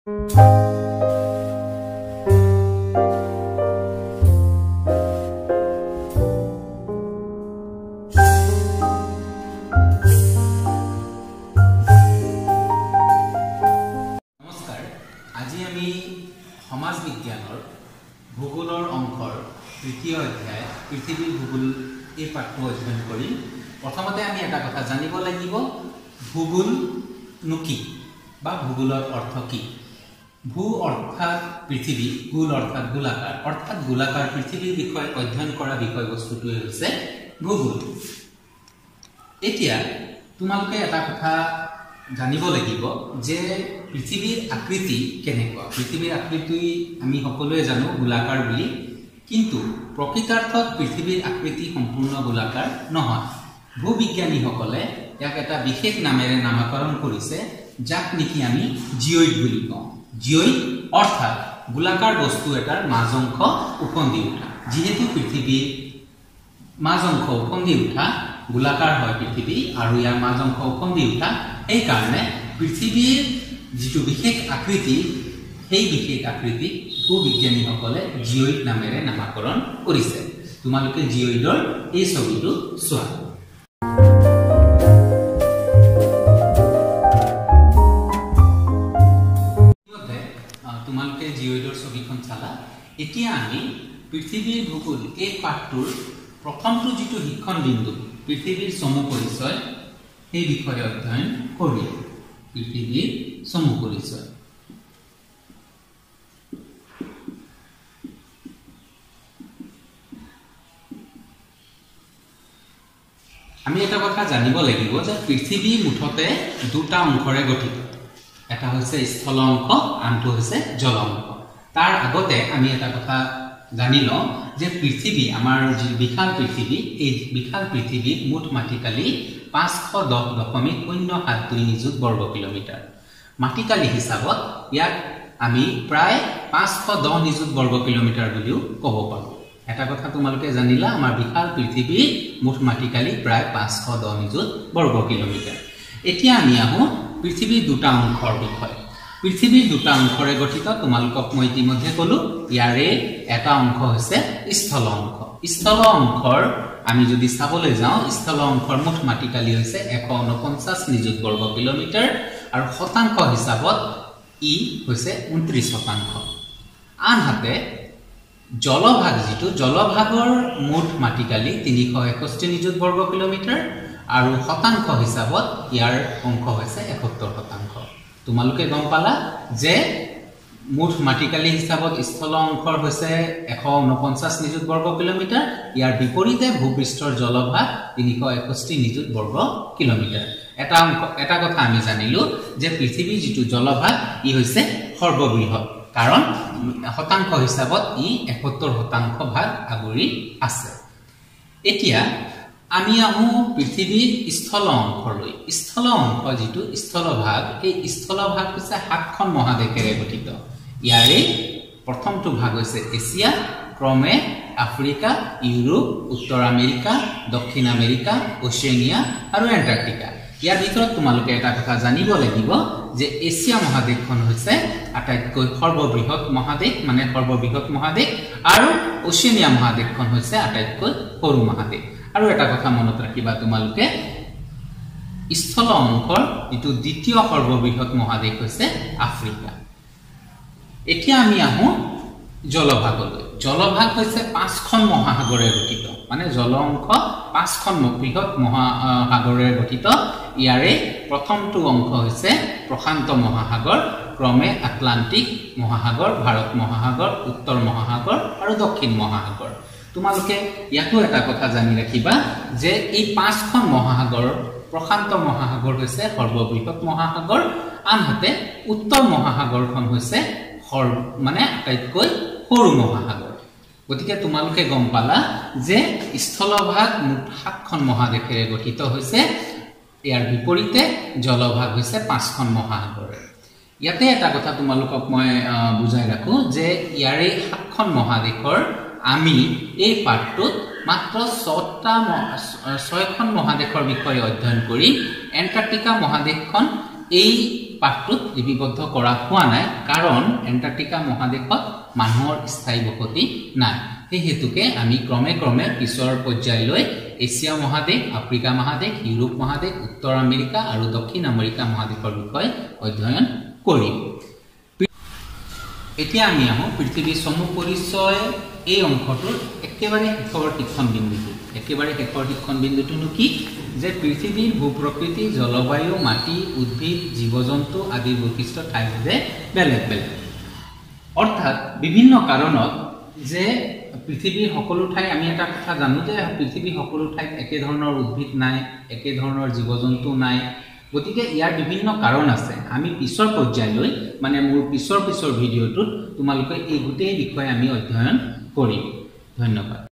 আজি আমি সমাজ বিজ্ঞানৰ ভূগোলৰ অংকৰ তৃতীয় অধ্যায় পৃথিৱীৰ ভূগোল এই পাঠটো অধ্যয়ন কৰিম। প্ৰথমতে আমি এটা কথা জানিব লাগিব, ভূগোল কি বা ভূগোলৰ অৰ্থ কি। ভূ অৰ্থাৎ পৃথিৱী, গোল অৰ্থাৎ গোলাকাৰ, অৰ্থাৎ গোলাকাৰ পৃথিৱীৰ বিষয়ে অধ্যয়ন কৰা বিষয়বস্তুটোৱে হৈছে ভূগোল। এতিয়া তোমালোকে এটা কথা জানিব লাগিব যে পৃথিৱীৰ আকৃতি কেনেকুৱা। পৃথিৱীৰ আকৃতি আমি সকলোৱে জানো গোলাকাৰ বুলি, কিন্তু প্ৰকৃতাৰ্থত পৃথিৱীৰ আকৃতি সম্পূৰ্ণ গোলাকাৰ নহয়। ভূবিজ্ঞানীসকলে ইয়াক এটা বিশেষ নামেৰে নামকৰণ কৰিছে, যাক নেকি আমি জিঅইড বুলি কওঁ। জিঅইড অৰ্থাৎ গোলাকাৰ বস্তু এটাৰ মাজ অংশ ওফন্দি উঠা। যিহেতু পৃথিৱীৰ মাজ অংশ ওফন্দি উঠা, গোলাকাৰ হয় পৃথিৱী আৰু ইয়াৰ মাজ অংশ ওফন্দি উঠা, এইকাৰণে পৃথিৱীৰ যিটো বিশেষ আকৃতি, সেই বিশেষ আকৃতিক ভূবিজ্ঞানীসকলে জিঅইড নামেৰে নামকৰণ কৰিছে। তোমালোকে জিঅইডৰ এই ছবিটো চোৱা। তোমালোকে জিঅইডৰ ছবিখন চালা। এতিয়া আমি পৃথিৱীৰ ভূগোল এই পাঠটোৰ প্ৰথমটো যিটো শিক্ষণ বিন্দু, পৃথিৱীৰ চমু পৰিচয়, সেই বিষয়ে অধ্যয়ন কৰিম। পৃথিৱীৰ চমু পৰিচয়। আমি এটা কথা জানিব লাগিব যে পৃথিৱী মুঠতে দুটা অংশৰে গঠিত। এটা হৈছে স্থল অংশ, আনটো হৈছে জল অংশ। তাৰ আগতে আমি এটা কথা জানি লওঁ যে পৃথিৱী, আমাৰ যি বিশাল পৃথিৱী, এই বিশাল পৃথিৱীত মুঠ মাটিকালি 510.072 নিযুত বৰ্গ কিলোমিটাৰ। মাটিকালি হিচাপত ইয়াক আমি প্ৰায় 510 নিযুত বৰ্গ কিলোমিটাৰ বুলিও ক'ব পাৰোঁ। এটা কথা তোমালোকে জানিলা, আমাৰ বিশাল পৃথিৱীৰ মুঠ মাটিকালি প্ৰায় 510 নিযুত বৰ্গ কিলোমিটাৰ। এতিয়া আমি আহোঁ পৃথিৱীৰ দুটা অংশৰ বিষয়ে। পৃথিৱীৰ দুটা অংশৰে গঠিত, তোমালোকক মই ইতিমধ্যে ক'লো। ইয়াৰে এটা অংশ হৈছে স্থল অংশ। স্থল অংশৰ আমি যদি চাবলৈ যাওঁ, স্থল অংশৰ মুঠ মাটিকালি হৈছে 149 নিযুত বৰ্গ কিলোমিটাৰ আৰু শতাংশ হিচাপত ই হৈছে 29%। আনহাতে জলভাগ, যিটো জলভাগৰ মুঠ মাটিকালি 361 নিযুত বৰ্গ কিলোমিটাৰ আৰু শতাংশ হিচাপত ইয়াৰ অংশ হৈছে 71%। তোমালোকে গম পালা যে মুঠ মাটিকালি হিচাপত স্থল অংশৰ হৈছে 149 নিযুত বৰ্গ কিলোমিটাৰ, ইয়াৰ বিপৰীতে ভূপৃষ্ঠৰ জলভাগ 361 নিযুত বৰ্গ কিলোমিটাৰ। এটা কথা আমি জানিলো যে পৃথিৱীৰ যিটো জলভাগ, ই হৈছে সৰ্ববৃহৎ, কাৰণ শতাংশ হিচাপত ই 71% ভাগ আগুৰি আছে। এতিয়া আমি আহোঁ পৃথিৱীৰ স্থল অংশলৈ। স্থল অংশ যিটো স্থলভাগ, এই স্থলভাগ হৈছে 7খন মহাদেশেৰে গঠিত। ইয়াৰে প্ৰথমটো ভাগ হৈছে এছিয়া, ক্ৰমে আফ্ৰিকা, ইউৰোপ, উত্তৰ আমেৰিকা, দক্ষিণ আমেৰিকা, অচিয়ানিয়া আৰু এণ্টাৰ্কটিকা। ইয়াৰ ভিতৰত তোমালোকে এটা কথা জানিব লাগিব যে এছিয়া মহাদেশখন হৈছে আটাইতকৈ সৰ্ববৃহৎ মহাদেশ, মানে সৰ্ববৃহৎ মহাদেশ, আৰু অচিয়ানিয়া মহাদেশখন হৈছে আটাইতকৈ সৰু মহাদেশ। আৰু এটা কথা মনত ৰাখিবা তোমালোকে, স্থল অংশৰ যিটো দ্বিতীয় সৰ্ববৃহৎ মহাদেশ হৈছে আফ্ৰিকা। এতিয়া আমি আহোঁ জলভাগলৈ। জলভাগ হৈছে 5খন মহাসাগৰে গঠিত, মানে জল অংশ 5খন বৃহৎ মহাসাগৰেৰে গঠিত। ইয়াৰে প্ৰথমটো অংশ হৈছে প্ৰশান্ত মহাসাগৰ, ক্ৰমে আটলান্টিক মহাসাগৰ, ভাৰত মহাসাগৰ, উত্তৰ মহাসাগৰ আৰু দক্ষিণ মহাসাগৰ। তোমালোকে ইয়াতো এটা কথা জানি ৰাখিবা যে এই 5খন মহাসাগৰৰ প্ৰশান্ত মহাসাগৰ হৈছে সৰ্ববৃহৎ মহাসাগৰ, আনহাতে উত্তৰ মহাসাগৰখন হৈছে মানে আটাইতকৈ সৰু মহাসাগৰ। গতিকে তোমালোকে গম পালা যে স্থলভাগ মুঠ 7খন মহাদেশেৰে গঠিত হৈছে, ইয়াৰ বিপৰীতে জলভাগ হৈছে 5খন মহাসাগৰে। ইয়াতে এটা কথা তোমালোকক মই বুজাই ৰাখোঁ যে ইয়াৰে 7খন মহাদেশৰ আমি এই পাঠটোত মাত্ৰ 6খন মহাদেশৰ বিষয়ে অধ্যয়ন কৰি এণ্টাৰ্কটিকা মহাদেশখন এই পাঠটোত লিপিবদ্ধ কৰা হোৱা নাই কাৰণ এণ্টাৰ্কটিকা মহাদেশত মানুহৰ স্থায়ী বসতি নাই সেই হেতুকে আমি ক্ৰমে ক্ৰমে পিছৰ পৰ্যায়লৈ এছিয়া মহাদেশ আফ্ৰিকা মহাদেশ ইউৰোপ মহাদেশ উত্তৰ আমেৰিকা আৰু দক্ষিণ আমেৰিকা মহাদেশৰ বিষয়ে অধ্যয়ন কৰিম এতিয়া আমি আহো পৃথিৱীৰ সমূহ পৰিচয় এই অংশটোৰ একেবাৰে শেষৰ শিক্ষণ বিন্দুটো কি যে পৃথিৱীৰ ভূপ্ৰকৃতি জলবায়ু মাটি উদ্ভিদ জীৱ-জন্তু আদিৰ বৈশিষ্ট্য ঠাইভেদে বেলেগ বেলেগ অৰ্থাৎ বিভিন্ন কাৰণত যে পৃথিৱীৰ সকলো ঠাই আমি এটা কথা জানো যে পৃথিৱীৰ সকলো ঠাইত একে ধৰণৰ উদ্ভিদ নাই একে ধৰণৰ জীৱ-জন্তু নাই গতিকে ইয়াৰ বিভিন্ন কাৰণ আছে আমি পিছৰ পৰ্যায়লৈ মানে মোৰ পিছৰ ভিডিঅ'টোত তোমালোকে এই গোটেই বিষয়ে আমি অধ্যয়ন কৰিম ধন্যবাদ